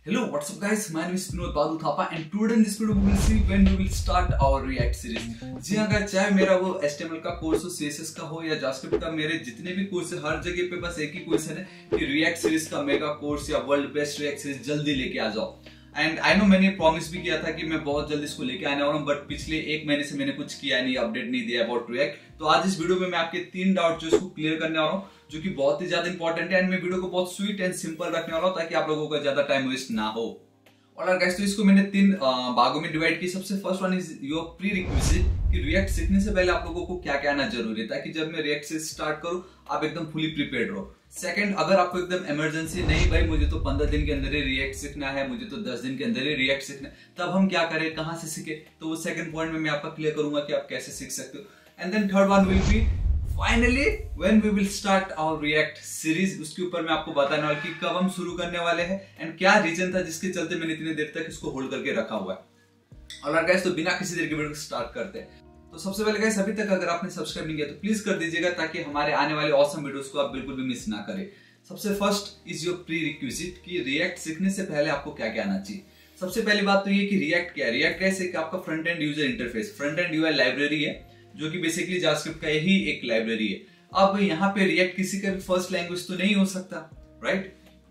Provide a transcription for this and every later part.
Hello, what's up guys? My name is Vinod Badul Thapa and today in this video we will see when we will start our React series. जी हाँ guys, चाहे मेरा वो HTML का course हो, CSS का हो या JavaScript का, मेरे जितने भी कोर्स है हर जगह पे बस एक ही क्वेश्चन है कि React सीरीज का मेगा कोर्स या वर्ल्ड बेस्ट React सीरीज जल्दी लेके आ जाओ। एंड आई नो मैंने प्रॉमिस भी किया था कि मैं बहुत जल्दी इसको लेके आने वाला हूँ, बट पिछले एक महीने से मैंने कुछ किया नहीं, अपडेट नहीं दिया अबाउट रिएक्ट। तो आज इस वीडियो में मैं आपके 3 डाउट जो इसको क्लियर करने वाला हूँ, जो कि बहुत ही ज्यादा इंपॉर्टेंट है। एंड मैं वीडियो को बहुत स्वीट एंड सिंपल रखने वाला हूँ ताकि आप लोगों का ज्यादा टाइम वेस्ट ना हो। और गाइस, तो इसको मैंने 3 भागों में डिवाइड की। सबसे first one is your prerequisite कि रिएक्ट सीखने से पहले आप लोगों को क्या क्या आना जरूरी है, ताकि जब मैं रिएक्ट से स्टार्ट करूं आप एकदम फुली प्रिपेयर्ड रहो। सेकंड, अगर आपको एकदम इमरजेंसी नहीं भाई मुझे तो 15 दिन के अंदर ही रिएक्ट सीखना है, मुझे तो 10 दिन के अंदर ही रिएक्ट सीखना है, तब हम क्या करें, कहां से सीखे, तो वो सेकंड पॉइंट में मैं आपका क्लियर करूंगा कि आप कैसे सीख सकते हो। And then third one will be finally when we will start our React series. उसके ऊपर मैं आपको बताने वाला कि कब हम शुरू करने वाले हैं एंड क्या रीजन था जिसके चलते मैंने इतनी देर तक इसको होल्ड करके रखा हुआ है। और गाइस, तो बिना किसी देर के वीडियो को स्टार्ट करते हैं। तो सबसे पहले गाइस, अभी तक अगर आपने सब्सक्राइब नहीं किया तो प्लीज कर दीजिएगा ताकि हमारे आने वाले ऑसम वीडियोस को आप बिल्कुल भी मिस ना करें। सबसे first is your prerequisite कि रिएक्ट सीखने से पहले आपको क्या क्या आना चाहिए। सबसे पहली बात तो ये कि रिएक्ट क्या है। रिएक्ट कैसे कि आपका front end user interface, front end UI library है जो कि बेसिकली जावास्क्रिप्ट का यही एक लाइब्रेरी है। अब यहाँ पे रिएक्ट किसी का भी फर्स्ट लैंग्वेज तो नहीं हो सकता, राइट।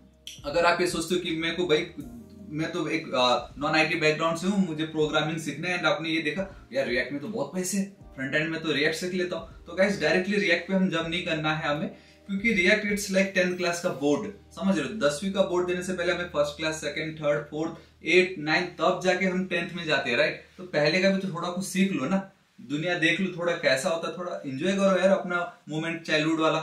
अगर आप ये सोचते हो कि मैं को भाई मैं तो एक नॉन आईटी बैकग्राउंड से हूँ, मुझे प्रोग्रामिंग सीखना है, एंड आपने ये देखा यार रिएक्ट में तो बहुत पैसे, फ्रंट एंड में तो रिएक्ट सीख लेता हूँ, तो गाइस डायरेक्टली रिएक्ट पे हम जब नहीं करना है हमें, क्योंकि React it's like 10th class का बोर्ड, समझ रहे हो। 10वीं का बोर्ड देने से पहले हमें first class, second, third, fourth, 8, 9 तब जाके हम 10th में जाते हैं, राइट। तो पहले का भी तो थोड़ा कुछ सीख लो ना, दुनिया देख लो थोड़ा कैसा होता है, थोड़ा एंजॉय करो यार अपना मोमेंट चाइल्डहुड वाला।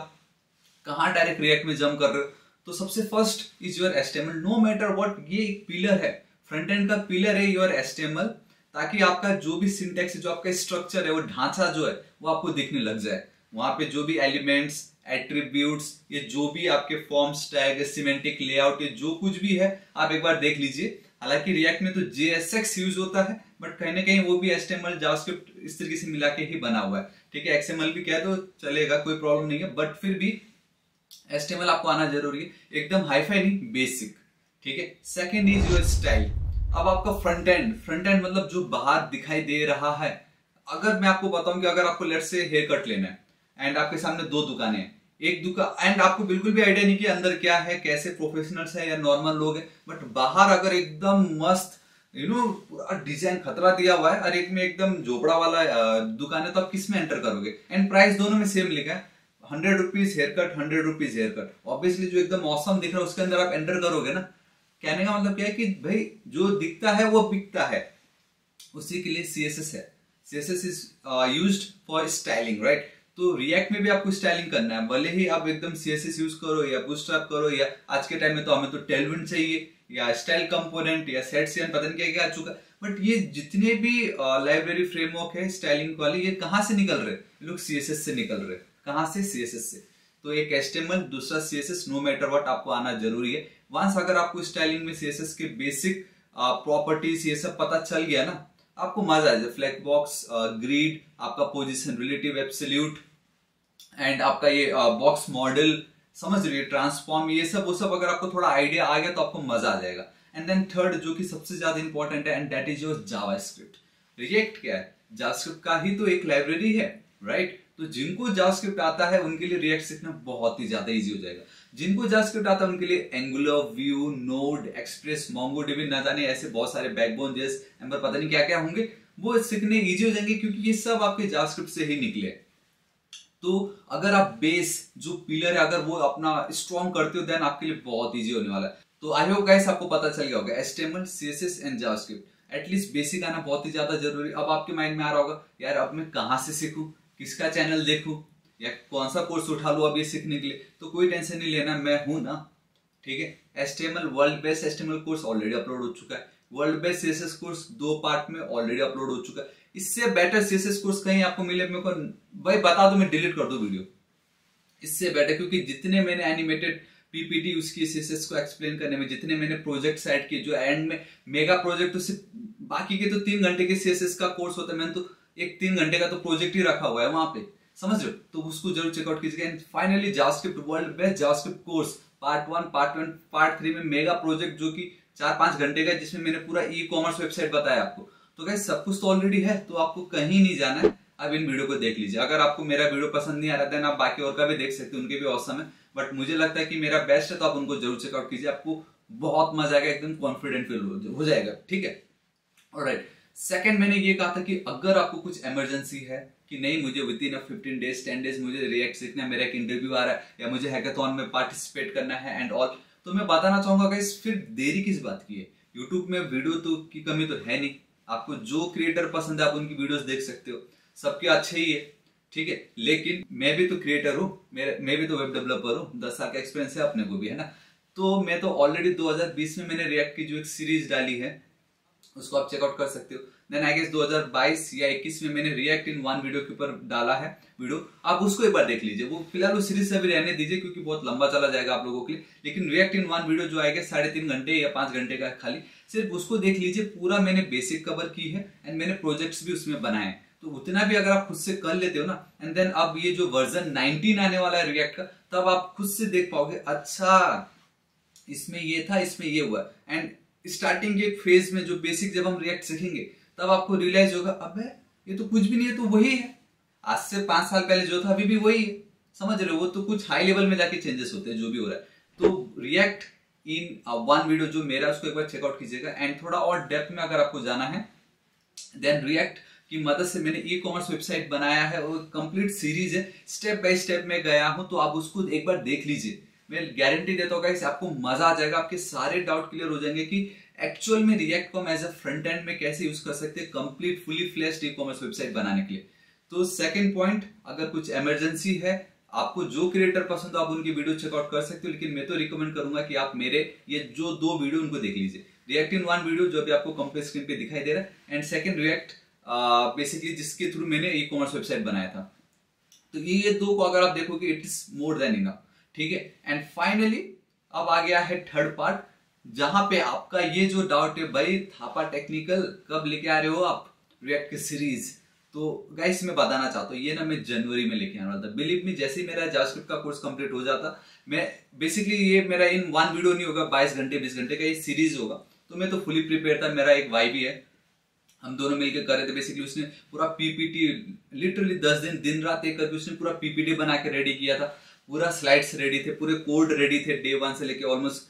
कहाँ डायरेक्ट रिएक्ट में जंप कर रहे हो। तो सबसे first is your HTML, no matter what, ये एक पिलर है, फ्रंट एंड का पिलर है योर एचटीएमएल, ताकि आपका जो भी सिंटेक्स है, जो आपका स्ट्रक्चर है, वो ढांचा जो है वो आपको दिखने लग जाए। वहां पे जो भी एलिमेंट्स, एट्रीब्यूट्स, ये जो भी आपके फॉर्म्स, टैग, सिमेंटिक लेआउट, ये जो कुछ भी है आप एक बार देख लीजिए। हालांकि रिएक्ट में तो JSX यूज होता है, बट कहीं ना कहीं वो भी HTML जावास्क्रिप्ट इस तरीके से मिला के ही बना हुआ है, ठीक है। XML भी कह दो चलेगा, कोई प्रॉब्लम नहीं है, बट फिर भी HTML आपको आना जरूरी है, एकदम हाईफाई नहीं, बेसिक, ठीक है। Second is your style. अब आपका फ्रंट एंड मतलब जो बाहर दिखाई दे रहा है। अगर मैं आपको बताऊं कि अगर आपको लेट्स से हेयर कट लेना है एंड आपके सामने 2 दुकानें हैं, एक दुकान एंड आपको बिल्कुल भी आइडिया नहीं कि अंदर क्या है, कैसे प्रोफेशनल्स है या नॉर्मल लोग हैं, बट बाहर अगर एकदम मस्त पूरा डिजाइन खतरा दिया हुआ है और एक में एकदम झोपड़ा वाला दुकान है, तो आप किस में एंटर करोगे। एंड प्राइस दोनों में सेम लिखा है, 100 rupees haircut, 100 rupees haircut. Obviously जो एकदम औसम दिख रहा है उसके अंदर आप एंटर करोगे ना। कहने का मतलब क्या है कि भाई जो दिखता है वो बिकता है। उसी के लिए CSS है, CSS is used for styling, right. तो रिएक्ट में भी आपको स्टाइलिंग करना है, भले ही आप एकदम CSS यूज करो या बूटस्ट्रैप करो, या आज के टाइम में तो हमें तो टेलविंड चाहिए या स्टाइल कंपोनेंट या सेटसियन, पता नहीं क्या क्या आ चुका है। बट ये जितने भी लाइब्रेरी फ्रेमवर्क है स्टाइलिंग वाले, ये कहाँ से निकल रहे, लोग CSS से निकल रहे। कहाँ से, CSS से। तो एक HTML, दूसरा CSS, नो मैटर व्हाट आपको आना जरूरी है। वंस अगर आपको स्टाइलिंग में CSS के बेसिक प्रॉपर्टीज ये सब पता चल गया ना, आपको मजा आ जाए। फ्लैग बॉक्स, ग्रिड, आपका पोजीशन, रिलेटिव, एब्सोल्यूट, एंड आपका ये बॉक्स मॉडल, समझ रही है, ट्रांसफॉर्म, ये सब वो सब अगर आपको थोड़ा आइडिया आ गया तो आपको मजा आ जाएगा। एंड देन थर्ड, जो कि सबसे ज्यादा इंपॉर्टेंट है, and that is your JavaScript. React क्या है, जावास्क्रिप्ट का ही तो एक लाइब्रेरी है, राइट। तो जिनको जावास्क्रिप्ट आता है उनके लिए रिएक्ट सीखना बहुत ही ज्यादा इजी हो जाएगा। जिनको जावास्क्रिप्ट आता है उनके लिए Angular, Vue, Node, Express, MongoDB, ना जाने ऐसे बहुत सारे बैकबोन, जेस, एम्बर, पता नहीं क्या क्या होंगे, वो सीखने इजी हो जाएंगे, क्योंकि ये सब आपके जावास्क्रिप्ट से ही निकले। तो अगर आप बेस जो पिलर है अगर वो अपना स्ट्रॉन्ग करते हो, देन आपके लिए बहुत इजी होने वाला है। तो आई होप गाइस आपको पता चल गया होगा HTML, CSS and JavaScript at least basic आना बहुत ही ज्यादा जरूरी। अब आपके माइंड में आ रहा होगा यार अब मैं कहां से सीखूं, किसका चैनल देखूं, या कौन सा कोर्स उठा लूं अब ये सीखने के लिए। तो कोई टेंशन नहीं लेना, मैं हूं ना, ठीक है। HTML world best HTML course already upload हो चुका है, world best CSS course 2 part में ऑलरेडी अपलोड हो चुका है। इससे बेटर CSS कोर्स कहीं आपको मिले मेरे को भाई बता दो, मैं डिलीट कर दूं वीडियो, इससे बेटर। क्योंकि जितने मैंने एनिमेटेड PPT उसकी CSS को एक्सप्लेन करने में, जितने मैंने प्रोजेक्ट साइड किए, जो एंड में मेगा प्रोजेक्ट, तो सिर्फ बाकी के तो 3 घंटे के CSS का कोर्स होता है, मैंने तो एक 3 घंटे का तो प्रोजेक्ट ही रखा हुआ है वहां पे, समझ रहे हो। तो उसको जरूर चेकआउट कीजिएगा। And finally JavaScript world best JavaScript course part 1, part 2, part 3 में मेगा प्रोजेक्ट जो कि 4-5 घंटे का, जिसमें मैंने पूरा ई कॉमर्स वेबसाइट बताया आपको। तो गाइस सब कुछ तो ऑलरेडी है, तो आपको कहीं नहीं जाना है, अब इन वीडियो को देख लीजिए। अगर आपको मेरा वीडियो पसंद नहीं आ रहा है, आप बाकी और का भी देख सकते हैं, उनके भी औसम है, बट मुझे लगता है कि मेरा बेस्ट है, तो आप उनको जरूर चेकआउट कीजिए, आपको बहुत मजा आएगा, एकदम कॉन्फिडेंट फील हो जाएगा, ठीक है। ऑलराइट, सेकंड मैंने ये कहा था कि अगर आपको कुछ इमरजेंसी है कि नहीं मुझे विद इन 15 डेज 10 डेज मुझे रिएक्ट सीखना है, मेरा एक इंटरव्यू आ रहा है या मुझे हैकाथॉन में पार्टिसिपेट करना है एंड ऑल, तो मैं बताना चाहूंगा गाइस फिर देरी किस बात की है। यूट्यूब में वीडियो तो की कमी तो है नहीं, आपको जो क्रिएटर पसंद है आप उनकी वीडियोस देख सकते हो, सबके अच्छे ही है, ठीक है। लेकिन मैं भी तो क्रिएटर हूँ, मैं भी तो वेब डेवलपर हूँ, 10 साल का एक्सपीरियंस है अपने को भी, है ना। तो मैं तो ऑलरेडी 2020 में मैंने रिएक्ट की जो एक सीरीज डाली है उसको आप चेकआउट कर सकते हो। देन आई गेस 2022 या 21 में मैंने रिएक्ट इन वन वीडियो के ऊपर डाला है वीडियो, आप उसको एक बार देख लीजिए। वो फिलहाल उस सीरीज से अभी रहने दीजिए क्योंकि बहुत लंबा चला जाएगा आप लोगों के लिए, लेकिन रिएक्ट इन वन वीडियो जो आएगा 3.5 घंटे या 5 घंटे का खाली, सिर्फ उसको देख लीजिए। पूरा मैंने बेसिक कवर की है एंड मैंने प्रोजेक्ट्स भी उसमें बनाए हैं, तो उतना भी अगर आप खुद से कर लेते हो ना, एंड देन अब ये जो वर्जन 19 आने वाला है रिएक्ट का, तब आप खुद से देख पाओगे अच्छा इसमें ये था, इसमें ये हुआ। एंड स्टार्टिंग के फेज में जो बेसिक जब हम रिएक्ट सीखेंगे तब आपको रियलाइज होगा अबे ये तो कुछ भी नहीं है, तो वही है आज से 5 साल पहले जो था अभी भी वही है, समझ रहे हो। वो तो कुछ हाई लेवल में जाके चेंजेस होते हैं जो भी हो रहा है। तो रिएक्ट इन वन वीडियो जो मेरा उसको एक बार चेकआउट कीजिएगा। एंड थोड़ा और डेप्थ में अगर आपको जाना है, देन रिएक्ट की मदद से मैंने ई कॉमर्स वेबसाइट बनाया है, वो कंप्लीट सीरीज है, स्टेप बाय स्टेप में गया हूं, तो आप उसको एक बार देख लीजिए। मैं गारंटी देता हूँ गाइस आपको मजा आ जाएगा, आपके सारे डाउट क्लियर हो जाएंगे कि एक्चुअल में रिएक्ट को हम एज अ फ्रंट एंड में कैसे यूज कर सकते हैं complete fully fleshed e commerce website बनाने के लिए। तो सेकंड पॉइंट, अगर कुछ इमरजेंसी है, आपको जो क्रिएटर पसंद हो आप उनकी वीडियो चेकआउट कर सकते हो, लेकिन मैं तो रिकमेंड करूंगा कि आप मेरे ये जो 2 वीडियो उनको देख लीजिए। रिएक्ट इन वन वीडियो जो अभी आपको कंप्लीट स्क्रीन पे दिखाई दे रहा है, एंड सेकंड रिएक्ट बेसिकली जिसके थ्रू मैंने ई कॉमर्स वेबसाइट बनाया था। तो ये 2 को अगर आप देखोगे it is more than enough, ठीक है। एंड फाइनली अब आ गया है थर्ड पार्ट, जहां पे आपका ये जो डाउट है भाई थापा टेक्निकल कब लेके आ रहे हो आप रिएक्ट की सीरीज, तो गाइस मैं बताना चाहता हूँ ये ना मैं जनवरी में लेके आने वाला था। बिलीव मी, जैसे ही मेरा जावास्क्रिप्ट का कोर्स कंप्लीट हो जाता, मैं बेसिकली ये मेरा इन वन वीडियो नहीं होगा, 22 घंटे 20 घंटे का ये सीरीज होगा, तो मैं तो फुली प्रिपेयर था। मेरा एक भाई भी है, हम दोनों मिलकर कर रहे थे। बेसिकली उसने पूरा पीपीटी लिटरली 10 दिन रात एक करके उसने पूरा पीपीटी बना के रेडी किया था, पूरा स्लाइड्स रेडी थे, पूरे कोड रेडी थे, डे 1 से लेके ऑलमोस्ट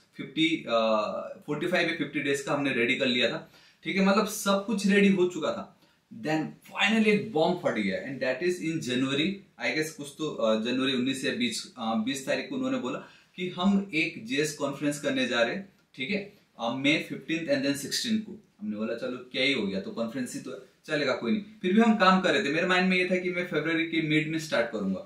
45 या 50 डेज का हमने रेडी कर लिया था, ठीक है। मतलब सब कुछ रेडी हो चुका था। देन फाइनली एक बॉम्ब फट गया, and that is in January I guess, कुछ तो जनवरी 19 या 20 तारीख को उन्होंने बोला कि हम एक जेएस कॉन्फ्रेंस करने जा रहे हैं, ठीक है, मई 15 एंड देन 16 को। हमने बोला चलो क्या ही हो गया, तो कॉन्फ्रेंस ही तो चलेगा, कोई नहीं। फिर भी हम काम कर रहे थे, मेरे माइंड में ये था कि मैं फरवरी के मिड में स्टार्ट करूंगा।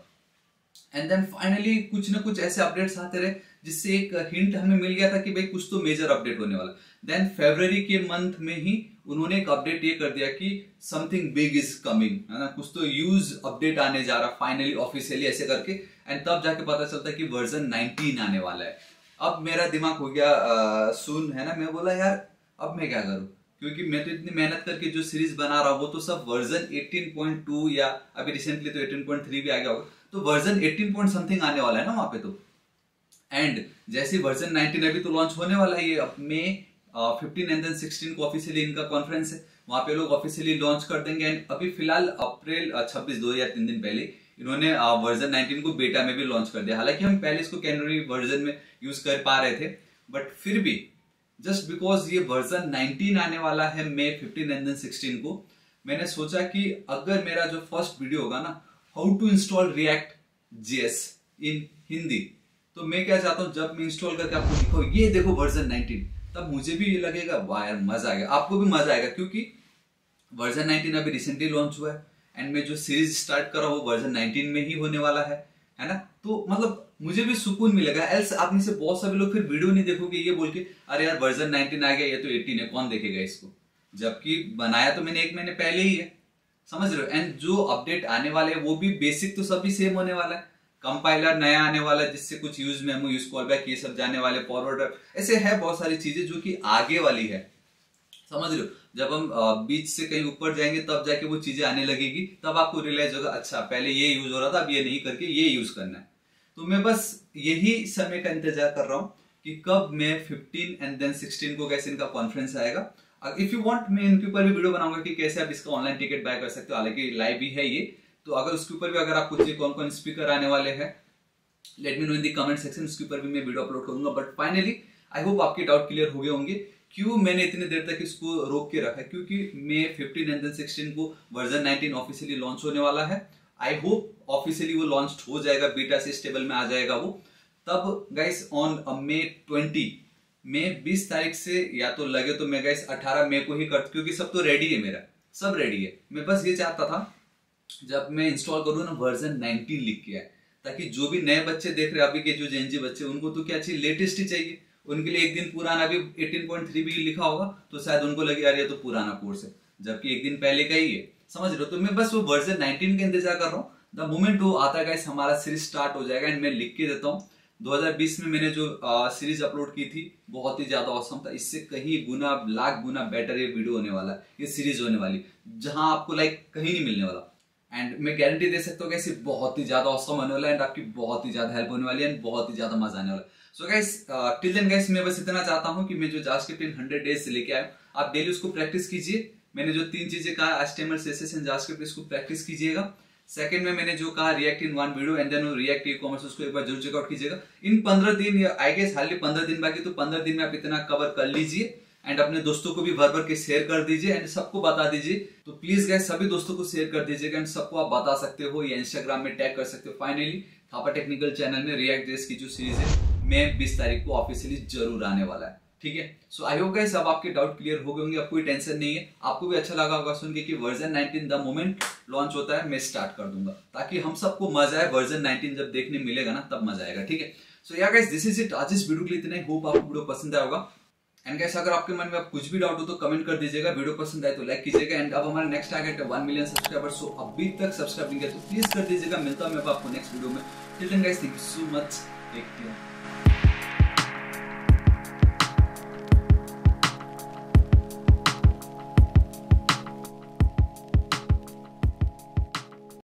एंड देन फाइनली कुछ ना कुछ ऐसे अपडेट्स आते रहे जिससे एक हिंट हमें मिल गया था कि भाई कुछ तो मेजर अपडेट होने वाला। देन फरवरी के मंथ में ही उन्होंने एक अपडेट ये कर दिया कि समथिंग बिग इज कमिंग, है ना, कुछ तो यूज अपडेट आने जा रहा फाइनली ऑफिशियली ऐसे करके। एंड तब जाके पता चलता है कि वर्जन 19 आने वाला है। अब मेरा दिमाग हो गया सुन, है ना। मैं बोला यार अब मैं क्या करूं, क्योंकि मैं तो इतनी मेहनत करके जो सीरीज बना रहा हूं वो तो सब वर्जन 18.2 या अभी रिसेंटली तो 18.3 भी आ गया होगा, तो वर्जन 18 पॉइंट समथिंग आने वाला है ना वहां पे। तो एंड जैसे वर्जन 19 अभी तो लॉन्च होने वाला है, ये अब मई 15 एंड देन 16 को ऑफिशियली इनका कॉन्फ्रेंस है, वहां पे लोग ऑफिशियली लॉन्च कर देंगे। एंड अभी फिलहाल अप्रैल 26 2 या 3 दिन पहले इन्होंने वर्जन 19 को बेटा में भी लॉन्च कर दिया। हालांकि हम पहले इसको कैनरी वर्जन में यूज कर पा रहे थे, बट फिर भी जस्ट बिकॉज ये वर्जन 19 आने वाला है मई 15 एंड देन 16 को, मैंने सोचा कि अगर मेरा जो फर्स्ट वीडियो होगा ना how to install React JS in Hindi, तो मैं क्या चाहता हूं जब मैं इंस्टॉल करके आपको दिखाऊं ये देखो वर्जन 19, तब मुझे भी ये लगेगा वाह यार मजा आएगा, आपको भी मजा आएगा, क्योंकि वर्जन 19 अभी रिसेंटली लॉन्च हुआ है एंड मैं जो सीरीज स्टार्ट कर रहा हूं वो वर्जन 19 में ही होने वाला है ना। तो मतलब मुझे भी सुकून मिलेगा। एल्स आप में से बहुत सारे लोग फिर वीडियो नहीं देखोगे ये बोल के अरे यार वर्जन 19 आ गया, ये तो 18 है, कौन देखेगा इसको, जबकि बनाया तो मैंने 1 महीने पहले ही है, समझ रहे हो। एंड जो अपडेट आने वाले हैं वो भी बेसिक तो सभी सेम होने वाला है, कंपाइलर नया आने वाला है जिससे कुछ यूज मेमो यूज कॉलबैक ये सब जाने वाले, फॉरवर्ड ऐसे है बहुत सारी चीजें जो कि आगे वाली है, समझ रहे हो। जब हम बीच से कहीं ऊपर जाएंगे तब जाके वो चीजें आने लगेगी, तब आपको रियलाइज होगा अच्छा पहले ये यूज हो रहा था अब ये नहीं करके ये यूज करना है। तो मैं बस यही समय का इंतजार कर रहा हूं कि कब मैं 15 एंड देन 16 को कैसे इनका कॉन्फ्रेंस आएगा। इफ यू वांट मैं इनके ऊपर भी वीडियो बनाऊंगा कि कैसे आप इसका ऑनलाइन टिकट बाय कर सकते हो, हालांकि लाइव ही है ये। तो अगर उसके ऊपर भी अगर आपको चाहिए कौन कौन स्पीकर आने वाले हैं, let me know in the comment section, उसके ऊपर भी मैं वीडियो अपलोड करूंगा। बट फाइनली आई होप आपके डाउट क्लियर हो गए होंगे क्यों मैंने इतनी देर तक इसको रोक के रखा है, क्योंकि मे 15 एंड देन 16 को वर्जन 19 ऑफिशियली लॉन्च होने वाला है। आई होप ऑफिशियली वो लॉन्च हो जाएगा, बीटा से स्टेबल में आ जाएगा वो। तब गाइस ऑन मे 20 तारीख से या तो लगे तो मैं गाइस 18 मई को ही कर, क्योंकि सब तो रेडी है, मेरा सब रेडी है। मैं बस ये चाहता था जब मैं इंस्टॉल करूँ ना वर्जन 19 लिख के आए, ताकि जो भी नए बच्चे देख रहे हैं अभी के जो जेनजी बच्चे, उनको तो क्या चाहिए, लेटेस्ट ही चाहिए। उनके लिए एक दिन पुराना भी 18.3 भी लिखा होगा तो शायद उनको लगे यार ये तो पुराना कोर्स है, जबकि एक दिन पहले का ही है, समझ रहे हो। तो मैं बस वो वर्जन 19 का इंतजार कर रहा हूँ। द मोमेंट वो आता है गाइस हमारा सीरीज स्टार्ट हो जाएगा। एंड मैं लिख के देता हूँ 2020 में मैंने जो सीरीज अपलोड की थी बहुत ही ज्यादा औसम था, इससे कहीं गुना लाख गुना बेटर ये वीडियो होने वाला है, ये सीरीज होने वाली, जहां आपको लाइक कहीं नहीं मिलने वाला। एंड मैं गारंटी दे सकता हूँ कि बहुत ही ज्यादा औसम होने वाला है एंड आपकी बहुत ही ज्यादा हेल्प होने वाली है एंड बहुत ही ज्यादा मजा आने वाला है। So guys till then guys मैं बस इतना चाहता हूँ कि मैं जो जावास्क्रिप्ट इन 100 डेज से लेके आया, आप डेली उसको प्रैक्टिस कीजिए। मैंने जो 3 चीजें कहा, HTML CSS एंड जावास्क्रिप्ट, इसको प्रैक्टिस कीजिएगा। सेकंड में मैंने जो कहा React in 1 video and then React ecommerce, उसको एक बार जरूर चेकआउट कीजिएगा। इन 15 दिन या आई गेस हार्डली 15 दिन बाकी, तो 15 दिन में आप इतना कवर कर लीजिए एंड अपने दोस्तों को भी भर भर के शेयर कर दीजिए एंड सबको बता दीजिए। तो प्लीज गाइस सभी दोस्तों को शेयर कर दीजिएगा एंड सबको आप बता सकते हो या इंस्टाग्राम में टैग कर सकते हो। फाइनली थापा टेक्निकल चैनल में रिएक्ट जेएस की जो सीरीज है मैं 20 तारीख को ऑफिशियली जरूर आने वाला है, ठीक है। सो आई होप गाइस अब आपके डाउट क्लियर हो गए होंगे, अब कोई टेंशन नहीं है। आपको भी अच्छा लगा होगा सुन के कि वर्जन 19 द मोमेंट लॉन्च होता है मैं स्टार्ट कर दूंगा, ताकि हम सबको मजा आए। वर्जन 19 जब देखने मिलेगा ना तब मजा आएगा, ठीक है। सो या गाइस दिस इज इट, आज इस वीडियो के लिए इतना ही। होप आपको वीडियो पसंद आया होगा। एंड गाइस अगर आपके मन में अब कुछ भी डाउट हो तो कमेंट कर दीजिएगा, वीडियो पसंद आए तो लाइक कीजिएगा। एंड अब हमारा नेक्स्ट टारगेट है 1 मिलियन सब्सक्राइबर, सो अभी तक सब्सक्राइब नहीं किया तो प्लीज कर दीजिएगा। मिलता हूं मैं आपको नेक्स्ट वीडियो में। Till then guys thank you so much, take care.